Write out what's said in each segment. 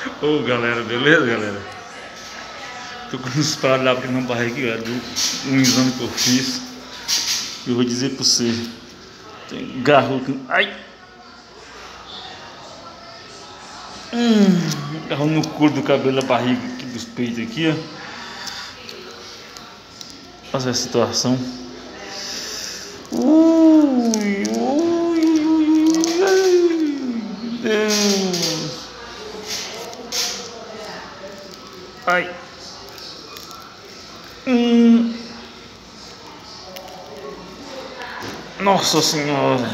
Ô galera, beleza galera? Tô com uns parados aqui na barriga, galera, um exame que eu fiz. Eu vou dizer pra você, tem garro aqui. Ai! Garro no couro do cabelo da barriga aqui, dos peitos aqui, ó. Olha a situação. Ui, Deus. Ai. Nossa Senhora.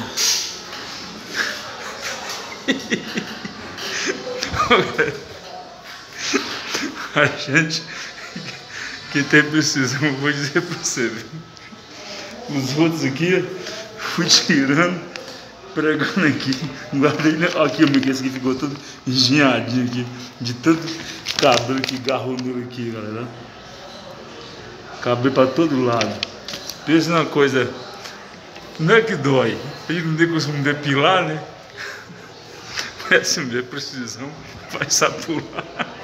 A gente que tem precisão, eu vou dizer pra você, viu? Os outros aqui, fui tirando, pregando aqui, guardei aqui, esse aqui ficou todo engenhadinho aqui, de tanto cabelo que garrou nele aqui, galera. Cabelo pra todo lado. Pensa numa coisa, não é que dói, a gente não tem costume depilar, né? Parece mesmo, precisão, vai sapular.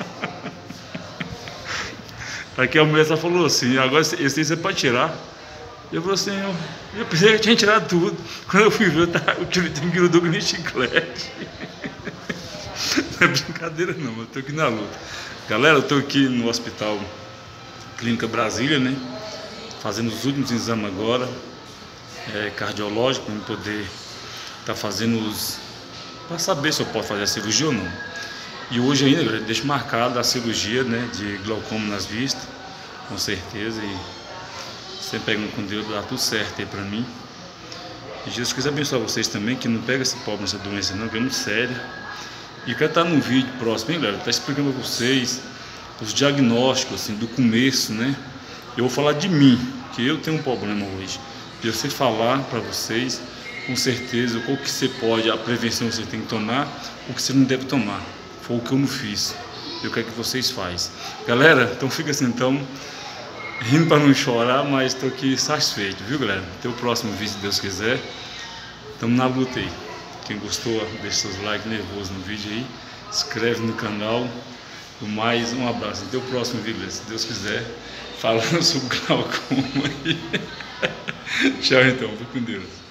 Aqui a mulher só falou assim, agora esse você pode tirar. Eu falei assim, eu pensei que eu tinha tirado tudo. Quando eu fui ver, o tiro tem grudou que nem chiclete. Não é brincadeira não, eu tô aqui na luta. Galera, eu tô aqui no Hospital Clínica Brasília, né? Fazendo os últimos exames agora, cardiológico, para poder estar fazendo para saber se eu posso fazer a cirurgia ou não. E hoje ainda, galera, deixo marcada a cirurgia, né, de glaucoma nas vistas, com certeza, e sempre pegando com Deus, dá tudo certo aí pra mim. E Jesus quiser abençoar vocês também, que não pega esse pobre nessa doença não, que é muito séria. E eu quero estar num vídeo próximo, hein, galera, tá explicando pra vocês os diagnósticos, assim, do começo, né. Eu vou falar de mim, que eu tenho um problema hoje. E eu sei falar pra vocês, com certeza, qual que você pode, a prevenção que você tem que tomar, o que você não deve tomar. Foi o que eu não fiz. Eu quero que vocês façam. Galera, então fica assim, então, rindo para não chorar, mas estou aqui satisfeito, viu, galera? Até o próximo vídeo, se Deus quiser. Estamos na luta aí. Quem gostou, deixa seus likes nervosos no vídeo aí. Se inscreve no canal. E mais um abraço. Até o próximo vídeo, se Deus quiser. Falando sobre glaucoma aí. Tchau, então. Fique com Deus.